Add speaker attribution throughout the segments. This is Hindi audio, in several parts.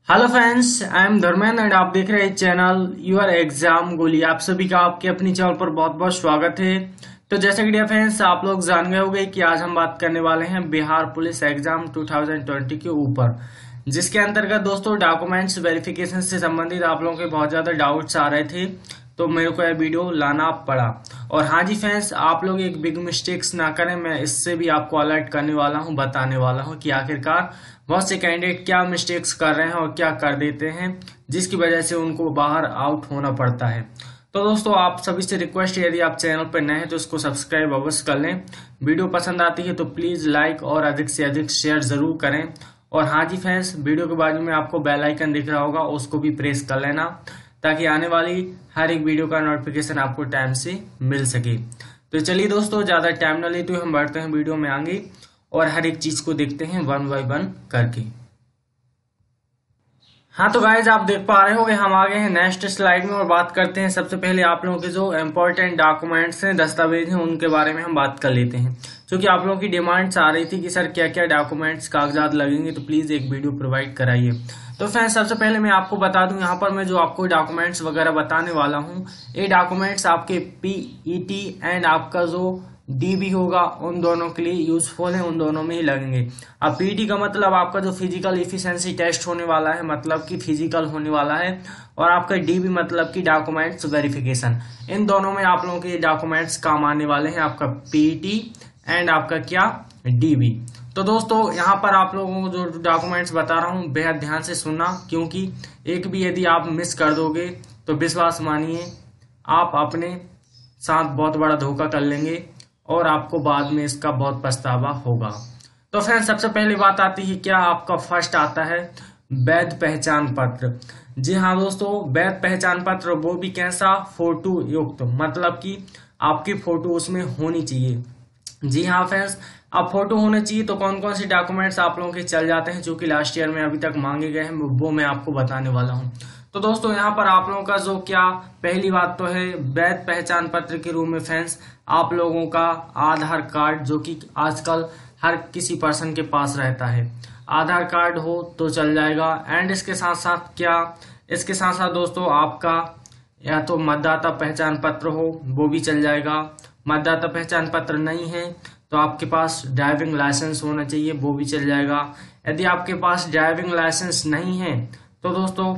Speaker 1: Hello friends, I am Dharmendra and आप देख रहे हैं चैनल यूर एग्जाम गोली। आप सभी का आपके अपनी चैनल पर बहुत बहुत स्वागत है। तो जैसे कि डियर फ्रेंड्स, आप लोग जान गए होंगे कि आज हम बात करने वाले हैं बिहार पुलिस एग्जाम 2020 के ऊपर, जिसके अंतर्गत दोस्तों डॉक्यूमेंट्स वेरिफिकेशन से संबंधित आप लोगों के बहुत ज्यादा डाउट्स आ रहे थे, तो मेरे को यह वीडियो लाना पड़ा। और हाँ जी फ्रेंड्स, आप लोग एक बिग मिस्टेक्स ना करें, मैं इससे भी आपको अलर्ट करने वाला हूँ, बताने वाला हूँ कि आखिरकार बहुत से कैंडिडेट क्या मिस्टेक्स कर रहे हैं और क्या कर देते हैं, जिसकी वजह से उनको बाहर आउट होना पड़ता है। तो दोस्तों, आप सभी से रिक्वेस्ट है, यदि आप चैनल पर नए हैं तो इसको सब्सक्राइब अवश्य कर लें। वीडियो पसंद आती है तो प्लीज लाइक और अधिक से अधिक शेयर जरूर करें। और हाँ जी फ्रेंड्स, वीडियो के बाजू में आपको बेल आइकन दिख रहा होगा, उसको भी प्रेस कर लेना, ताकि आने वाली हर एक वीडियो का नोटिफिकेशन आपको टाइम से मिल सके। तो चलिए दोस्तों, ज्यादा टाइम न लेते हुए हम बढ़ते हैं वीडियो में आगे और हर एक चीज को देखते हैं वन बाय वन करके। हाँ तो गाइज, आप देख पा रहे होंगे हम आ गए हैं नेक्स्ट स्लाइड में और बात करते हैं। सबसे पहले आप लोगों के जो इम्पोर्टेंट डॉक्यूमेंट्स हैं, दस्तावेज हैं, उनके बारे में हम बात कर लेते हैं, क्योंकि आप लोगों की डिमांड्स आ रही थी कि सर क्या क्या डॉक्यूमेंट्स कागजात लगेंगे, तो प्लीज एक वीडियो प्रोवाइड कराइए। तो फ्रेंड्स, सबसे पहले मैं आपको बता दूं, यहाँ पर मैं जो आपको डॉक्यूमेंट्स वगैरह बताने वाला हूँ, ये डॉक्यूमेंट्स आपके पीईटी एंड आपका जो डीबी होगा, उन दोनों के लिए यूजफुल है, उन दोनों में ही लगेंगे। अब पीटी का मतलब आपका जो फिजिकल इफिशिएंसी टेस्ट होने वाला है, मतलब कि फिजिकल होने वाला है, और आपका डीबी मतलब कि डॉक्यूमेंट्स वेरिफिकेशन। इन दोनों में आप लोगों के डॉक्यूमेंट्स काम आने वाले हैं, आपका पीटी एंड आपका क्या डीबी। तो दोस्तों, यहाँ पर आप लोगों को जो डॉक्यूमेंट्स बता रहा हूँ बेहद ध्यान से सुनना, क्योंकि एक भी यदि आप मिस कर दोगे तो विश्वास मानिए आप अपने साथ बहुत बड़ा धोखा कर लेंगे और आपको बाद में इसका बहुत पछतावा होगा। तो फ्रेंड्स, सबसे पहली बात आती है क्या, आपका फर्स्ट आता है वैध पहचान पत्र। जी हाँ दोस्तों, वैध पहचान पत्र, वो भी कैसा, फोटो युक्त, मतलब कि आपकी फोटो उसमें होनी चाहिए। जी हाँ फ्रेंड्स, अब फोटो होने चाहिए। तो कौन कौन से डॉक्यूमेंट्स आप लोगों के चल जाते हैं जो कि लास्ट ईयर में अभी तक मांगे गए हैं, वो मैं आपको बताने वाला हूँ। तो दोस्तों, यहाँ पर आप लोगों का जो क्या, पहली बात तो है वैध पहचान पत्र के रूप में फ्रेंड्स आप लोगों का आधार कार्ड, जो कि आजकल हर किसी पर्सन के पास रहता है। आधार कार्ड हो तो चल जाएगा। एंड इसके साथ साथ क्या, इसके साथ साथ दोस्तों आपका या तो मतदाता पहचान पत्र हो, वो भी चल जाएगा। मतदाता पहचान पत्र नहीं है तो आपके पास ड्राइविंग लाइसेंस होना चाहिए, वो भी चल जाएगा। यदि आपके पास ड्राइविंग लाइसेंस नहीं है तो दोस्तों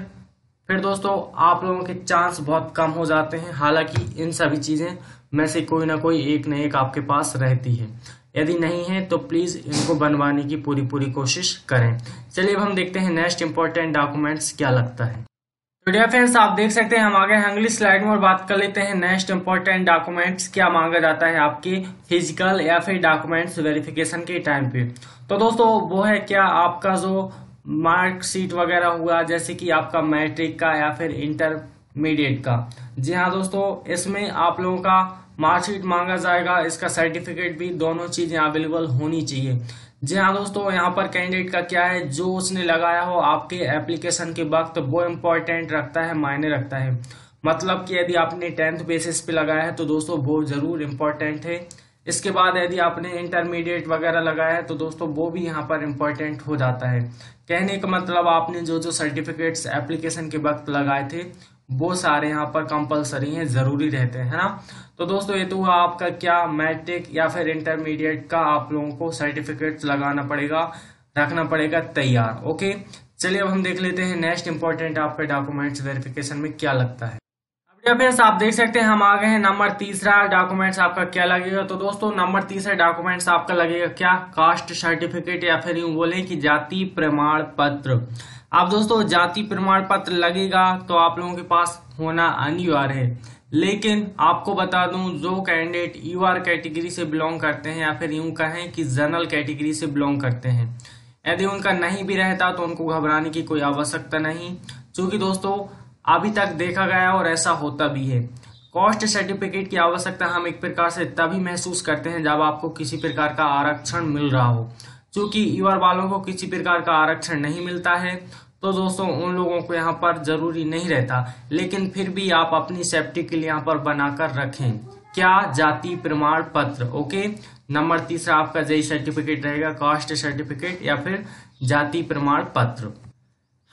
Speaker 1: फिर दोस्तों आप लोगों के चांस बहुत कम हो जाते हैं। हालांकि इन सभी चीजें में से कोई ना कोई एक न एक आपके पास रहती है। यदि नहीं है तो प्लीज इनको बनवाने की पूरी कोशिश करें। चलिए अब हम देखते हैं नेक्स्ट इंपॉर्टेंट डॉक्यूमेंट्स क्या लगता है। तो डियर फ्रेंड्स, आप देख सकते हैं हम आ गए हैं अगली स्लाइड में और बात कर लेते हैं नेक्स्ट इंपॉर्टेंट डॉक्यूमेंट्स क्या मांगा जाता है आपके फिजिकल या फिर डॉक्यूमेंट्स वेरिफिकेशन के टाइम पे। तो दोस्तों, वो है क्या, आपका जो मार्कशीट वगैरह हुआ, जैसे कि आपका मैट्रिक का या फिर इंटरमीडिएट का। जी हाँ दोस्तों, इसमें आप लोगों का मार्कशीट मांगा जाएगा, इसका सर्टिफिकेट भी, दोनों चीजें अवेलेबल होनी चाहिए। जी हाँ दोस्तों, यहाँ पर कैंडिडेट का क्या है, जो उसने लगाया हो आपके एप्लीकेशन के वक्त, वो इम्पोर्टेंट रखता है, मायने रखता है। मतलब कि यदि आपने 10th बेसिस पे लगाया है तो दोस्तों वो जरूर इम्पोर्टेंट है। इसके बाद यदि आपने इंटरमीडिएट वगैरह लगाया है तो दोस्तों वो भी यहाँ पर इम्पोर्टेंट हो जाता है। कहने का मतलब आपने जो जो सर्टिफिकेट्स एप्लीकेशन के वक्त लगाए थे वो सारे यहाँ पर कंपलसरी हैं, जरूरी रहते हैं, है ना। तो दोस्तों, ये तो हुआ आपका क्या, मैट्रिक या फिर इंटरमीडिएट का आप लोगों को सर्टिफिकेट्स लगाना पड़ेगा, रखना पड़ेगा तैयार। ओके, चलिए अब हम देख लेते हैं नेक्स्ट इंपॉर्टेंट आपके डॉक्यूमेंट्स वेरिफिकेशन में क्या लगता है। फ्रेंड्स, आप देख सकते हैं हम आ गए हैं नंबर तीसरा, डॉक्यूमेंट्स आपका क्या लगेगा। तो दोस्तों, नंबर तीसरा डॉक्यूमेंट्स आपका लगेगा क्या, कास्ट सर्टिफिकेट या फिर यूं बोले कि जाति प्रमाण पत्र। आप दोस्तों, जाति प्रमाण पत्र लगेगा तो आप लोगों के पास होना अनिवार्य है। लेकिन आपको बता दूं, जो कैंडिडेट यूआर कैटेगरी से बिलोंग करते हैं या फिर यूं कहें कि जनरल कैटेगरी से बिलोंग करते हैं, यदि उनका नहीं भी रहता तो उनको घबराने की कोई आवश्यकता नहीं, क्योंकि दोस्तों अभी तक देखा गया और ऐसा होता भी है। कास्ट सर्टिफिकेट की आवश्यकता हम एक प्रकार से तभी महसूस करते हैं जब आपको किसी प्रकार का आरक्षण मिल रहा हो। क्योंकि यूआर वालों को किसी प्रकार का आरक्षण नहीं मिलता है तो दोस्तों उन लोगों को यहाँ पर जरूरी नहीं रहता, लेकिन फिर भी आप अपनी सेफ्टी के लिए यहाँ पर बनाकर रखें क्या, जाति प्रमाण पत्र। ओके, नंबर तीसरा आपका जेई सर्टिफिकेट रहेगा, कास्ट सर्टिफिकेट या फिर जाति प्रमाण पत्र।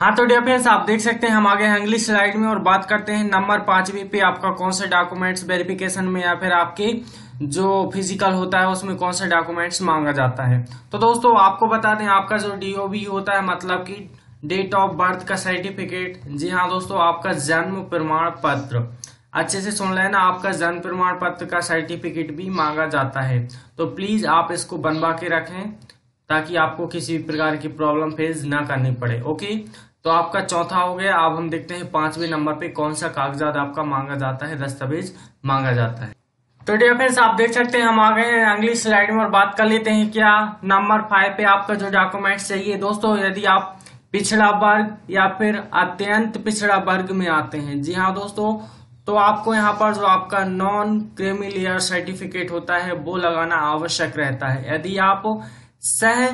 Speaker 1: हाँ तो डियर फ्रेंड्स, आप देख सकते हैं हम आगे हैं अगली स्लाइड में और बात करते हैं नंबर 5 पे आपका कौन सा डॉक्यूमेंट्स वेरिफिकेशन में या फिर आपके जो फिजिकल होता है उसमें कौन सा डॉक्यूमेंट्स मांगा जाता है। तो दोस्तों आपको बता दें, आपका जो डीओबी होता है मतलब कि डेट ऑफ बर्थ का सर्टिफिकेट, जी हाँ दोस्तों, आपका जन्म प्रमाण पत्र, अच्छे से सुन लेना, आपका जन्म प्रमाण पत्र का सर्टिफिकेट भी मांगा जाता है। तो प्लीज आप इसको बनवा के रखें ताकि आपको किसी भी प्रकार की प्रॉब्लम फेस ना करनी पड़े। ओके, तो आपका चौथा हो गया। अब हम देखते हैं 5वें नंबर पे कौन सा कागजात आपका मांगा जाता है, दस्तावेज मांगा जाता है। तो डियर फ्रेंड्स, आप देख सकते हैं हम आ गए हैं अगली स्लाइड में और बात कर लेते हैं क्या नंबर 5 पे आपका जो डॉक्यूमेंट्स चाहिए। दोस्तों यदि आप पिछड़ा वर्ग या फिर अत्यंत पिछड़ा वर्ग में आते हैं, जी हाँ दोस्तों, तो आपको यहाँ पर जो आपका नॉन क्रीमी सर्टिफिकेट होता है वो लगाना आवश्यक रहता है। यदि आप सह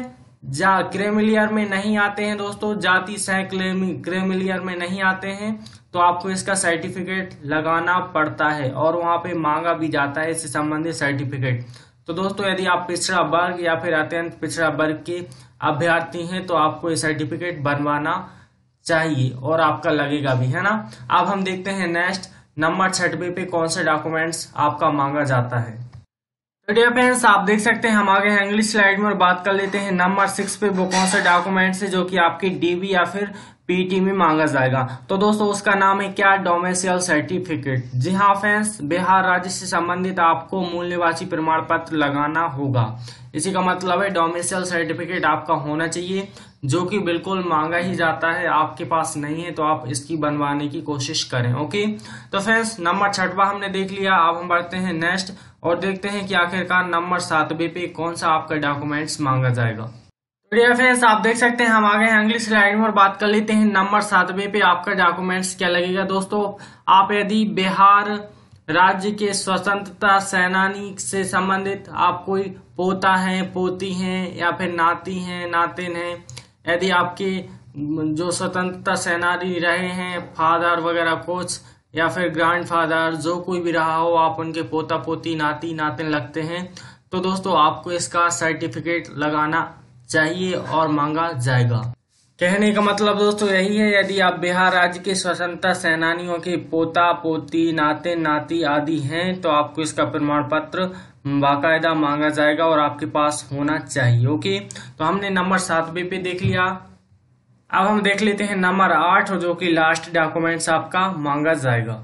Speaker 1: क्रीमिलियर में नहीं आते हैं दोस्तों, जाति सह क्रीमिलियर में नहीं आते हैं, तो आपको इसका सर्टिफिकेट लगाना पड़ता है और वहां पे मांगा भी जाता है इससे संबंधित सर्टिफिकेट। तो दोस्तों यदि आप पिछड़ा वर्ग या फिर अत्यंत पिछड़ा वर्ग के अभ्यर्थी हैं तो आपको ये सर्टिफिकेट बनवाना चाहिए और आपका लगेगा भी, है ना। अब हम देखते हैं नेक्स्ट नंबर 6 पे कौन सा डॉक्यूमेंट्स आपका मांगा जाता है। तो डियर फ्रेंड्स, आप देख सकते हैं हम आगे हैं अगली स्लाइड में और बात कर लेते हैं नंबर 6 पे वो कौन सा डॉक्यूमेंट्स है जो कि आपकी डीबी या फिर पीटी में मांगा जाएगा। तो दोस्तों उसका नाम है क्या, डोमिसाइल सर्टिफिकेट। जी हाँ फ्रेंड्स, बिहार राज्य से संबंधित आपको मूल निवासी प्रमाण पत्र लगाना होगा। इसी का मतलब है डोमिसाइल सर्टिफिकेट आपका होना चाहिए, जो कि बिल्कुल मांगा ही जाता है। आपके पास नहीं है तो आप इसकी बनवाने की कोशिश करें। ओके, तो फ्रेंड्स नंबर 6वां हमने देख लिया। अब हम बढ़ते हैं नेक्स्ट और देखते हैं कि आखिरकार नंबर 7वें पे कौन सा आपका डॉक्यूमेंट्स मांगा जाएगा। डियर फ्रेंड्स, आप देख सकते हैं हम आ गए हैं अगली स्लाइड में और बात कर लेते हैं नंबर 7वें पे आपका डॉक्यूमेंट्स क्या लगेगा। दोस्तों आप यदि बिहार राज्य के स्वतंत्रता सेनानी से संबंधित आप कोई पोता है, पोती हैं या फिर नाती हैं, नातिन हैं, यदि आपके जो स्वतंत्रता सेनानी रहे हैं, फादर वगैरह कुछ या फिर ग्रैंडफादर, जो कोई भी रहा हो, आप उनके पोता पोती नाती नातिन लगते हैं, तो दोस्तों आपको इसका सर्टिफिकेट लगाना चाहिए और मांगा जाएगा। कहने का मतलब दोस्तों यही है, यदि आप बिहार राज्य के स्वतंत्रता सेनानियों के पोता पोती नातिन नाती आदि हैं तो आपको इसका प्रमाण पत्र बाकायदा मांगा जाएगा और आपके पास होना चाहिए। ओके, तो हमने नंबर 7वें पे देख लिया। अब हम देख लेते हैं नंबर 8 जो कि लास्ट डॉक्यूमेंट्स आपका मांगा जाएगा।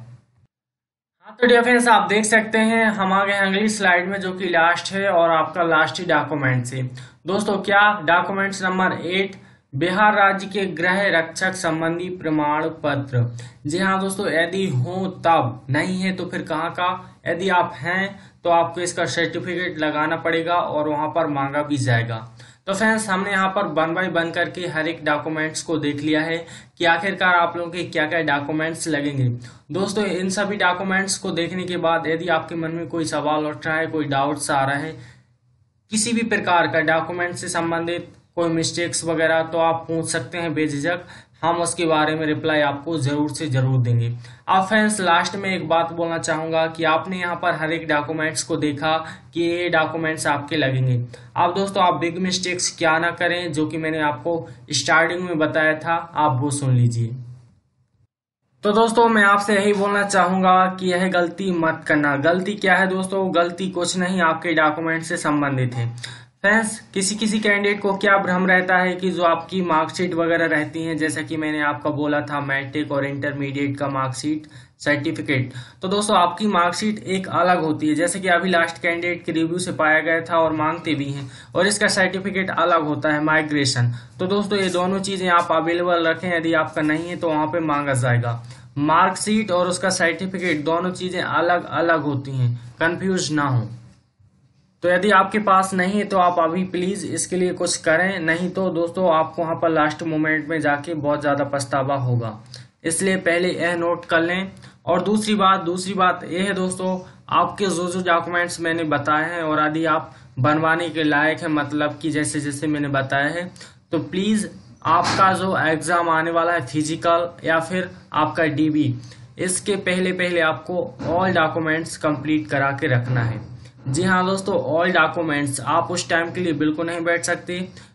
Speaker 1: हाँ तो डियर फ्रेंड्स, आप देख सकते हैं हम आ गए अगली स्लाइड में जो कि लास्ट है और आपका लास्ट ही डॉक्यूमेंट्स है। दोस्तों क्या डॉक्यूमेंट्स नंबर 8, बिहार राज्य के गृह रक्षक संबंधी प्रमाण पत्र। जी हाँ दोस्तों, यदि हो तब, नहीं है तो फिर कहाँ का। यदि आप हैं तो आपको इसका सर्टिफिकेट लगाना पड़ेगा और वहां पर मांगा भी जाएगा। तो फ्रेंड्स हमने यहाँ पर 1 बाय 1 करके हर एक डॉक्यूमेंट्स को देख लिया है कि आखिरकार आप लोगों के क्या क्या डॉक्यूमेंट्स लगेंगे। दोस्तों इन सभी डॉक्यूमेंट्स को देखने के बाद यदि आपके मन में कोई सवाल उठ रहा है, कोई डाउट्स आ रहा है किसी भी प्रकार का डॉक्यूमेंट से संबंधित, कोई मिस्टेक्स वगैरह, तो आप पूछ सकते हैं बेझिझक, हम उसके बारे में रिप्लाई आपको जरूर से जरूर देंगे। अब फ्रेंड्स लास्ट में एक बात बोलना चाहूंगा कि आपने यहाँ पर हर एक डॉक्यूमेंट्स को देखा कि ये डॉक्यूमेंट्स आपके लगेंगे। अब दोस्तों आप बिग मिस्टेक्स क्या ना करें, जो कि मैंने आपको स्टार्टिंग में बताया था, आप वो सुन लीजिए। तो दोस्तों मैं आपसे यही बोलना चाहूंगा कि यह गलती मत करना। गलती क्या है दोस्तों, गलती कुछ नहीं, आपके डॉक्यूमेंट से संबंधित है। फ्रेंड्स किसी किसी कैंडिडेट को क्या भ्रम रहता है कि जो आपकी मार्कशीट वगैरह रहती हैं, जैसा कि मैंने आपका बोला था मैट्रिक और इंटरमीडिएट का मार्कशीट सर्टिफिकेट, तो दोस्तों आपकी मार्कशीट एक अलग होती है, जैसे कि अभी लास्ट कैंडिडेट के रिव्यू से पाया गया था और मांगते भी हैं, और इसका सर्टिफिकेट अलग होता है माइग्रेशन। तो दोस्तों ये दोनों चीजें आप अवेलेबल रखें, यदि आपका नहीं है तो वहां पे मांगा जाएगा। मार्कशीट और उसका सर्टिफिकेट दोनों चीजें अलग अलग होती हैं, कंफ्यूज ना हो। तो यदि आपके पास नहीं है तो आप अभी प्लीज इसके लिए कुछ करें, नहीं तो दोस्तों आपको वहां पर लास्ट मोमेंट में जाके बहुत ज्यादा पछतावा होगा। इसलिए पहले यह नोट कर लें। और दूसरी बात यह है दोस्तों, आपके जो जो डॉक्यूमेंट्स मैंने बताए हैं और यदि आप बनवाने के लायक है, मतलब कि जैसे जैसे मैंने बताया है, तो प्लीज आपका जो एग्जाम आने वाला है फिजिकल या फिर आपका डीबी, इसके पहले आपको ऑल डॉक्यूमेंट्स कंप्लीट करा के रखना है। जी हाँ दोस्तों, ऑल डॉक्यूमेंट्स। आप उस टाइम के लिए बिल्कुल नहीं बैठ सकते,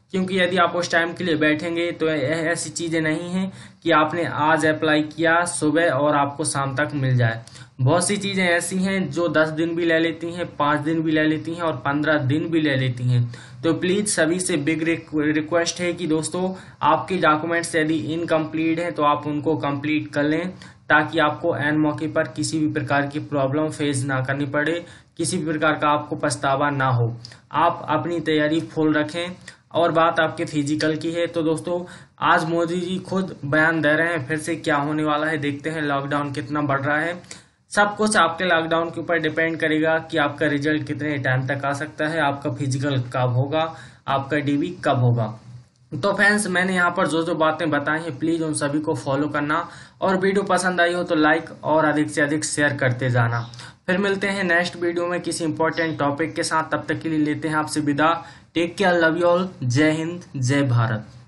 Speaker 1: क्योंकि यदि आप उस टाइम के लिए बैठेंगे तो ऐसी चीजें नहीं हैं कि आपने आज अप्लाई किया सुबह और आपको शाम तक मिल जाए। बहुत सी चीजें ऐसी हैं जो 10 दिन भी ले लेती हैं, 5 दिन भी ले लेती हैं और 15 दिन भी ले लेती हैं। तो प्लीज सभी से बिग रिक्वेस्ट है कि दोस्तों आपके डॉक्यूमेंट्स यदि इनकम्प्लीट हैं तो आप उनको कंप्लीट कर लें, ताकि आपको एन मौके पर किसी भी प्रकार की प्रॉब्लम फेस ना करनी पड़े, किसी भी प्रकार का आपको पछतावा ना हो। आप अपनी तैयारी फुल रखें। और बात आपके फिजिकल की है तो दोस्तों आज मोदी जी खुद बयान दे रहे हैं फिर से क्या होने वाला है, देखते हैं लॉकडाउन कितना बढ़ रहा है। सब कुछ आपके लॉकडाउन के ऊपर डिपेंड करेगा कि आपका रिजल्ट कितने टाइम तक आ सकता है, आपका फिजिकल कब होगा, आपका डीबी कब होगा। तो फ्रेंड्स मैंने यहाँ पर जो जो बातें बताई हैं प्लीज उन सभी को फॉलो करना, और वीडियो पसंद आई हो तो लाइक और अधिक से अधिक शेयर करते जाना। फिर मिलते हैं नेक्स्ट वीडियो में किसी इंपॉर्टेंट टॉपिक के साथ, तब तक के लिए लेते हैं आपसे विदा। Take care, love you all, जय हिंद, जय भारत।